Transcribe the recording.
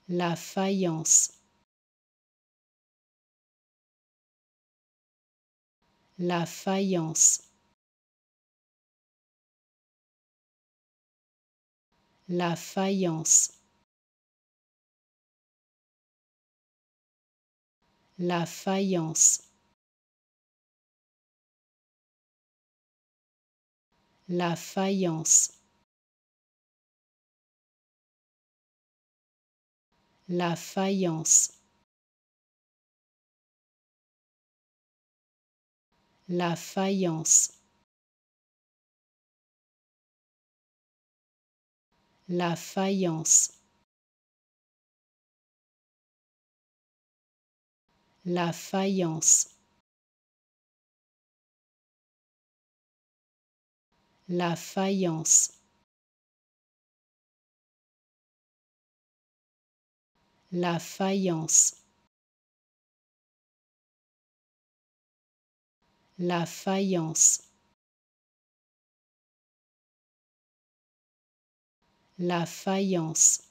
la faïence, la faïence, la faïence, la faïence, la faïence, la faïence, la faïence, la faïence, la faïence, la faïence, la faïence, la faïence, la faïence,